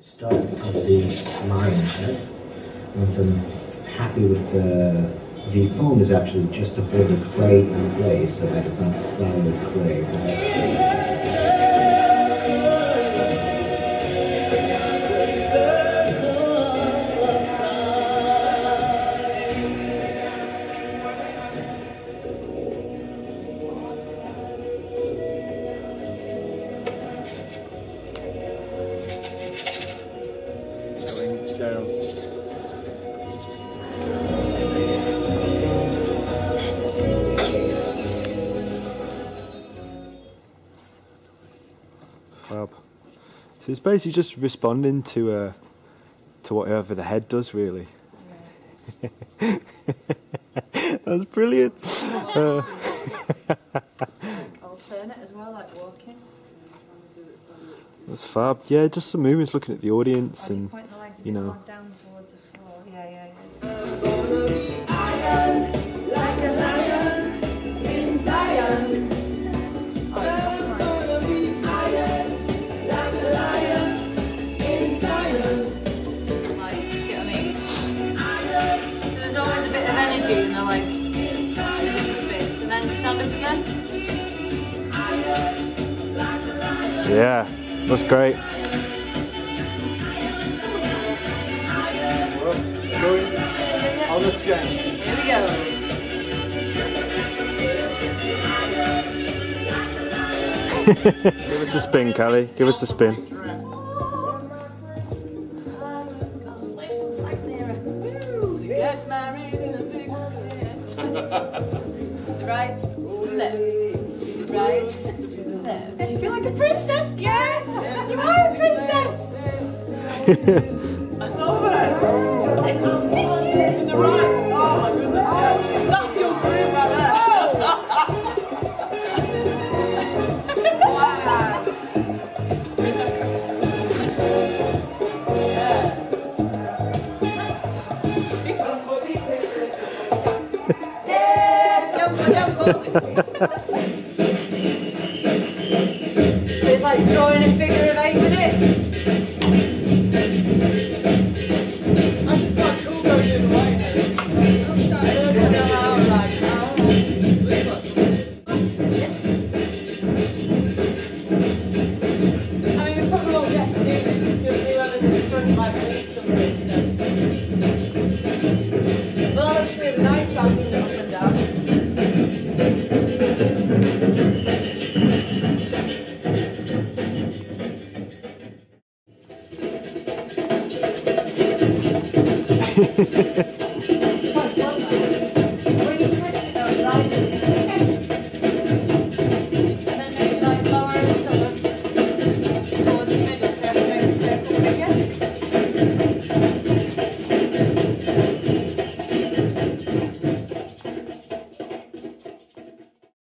start of the line head. Once I'm happy with the foam is actually just to hold the clay in place so that it's not solid clay. Right? Down. Fab. So it's basically just responding to whatever the head does, really. Yeah. That's brilliant. Alternate as well, like walking. That's fab. Yeah, just some movements, looking at the audience, and you know. Down towards the floor. Yeah. Like a lion in Zion. I'm gonna be iron, like a lion in Zion. Like, see what I mean? So there's always a bit of energy in the legs, different bits, and then stand up again. Yeah, that's great. On the screen. Here we go. Give us a spin, Callie. Give us a spin. Get married in a big square. The right to the left, to the right to the left. Do you feel like a princess? Yeah, you are a princess. I love it. In the right. Oh my goodness. That's your groove right there. Wow. Princess Christmas. Yeah. So it's like drawing a figure of 8 with it. I just got cool going in the way. I mean, we probably won't get to do this because whoever's in front might lead somebody instead. Well, that's really nice bouncing it up and down. Hehehehe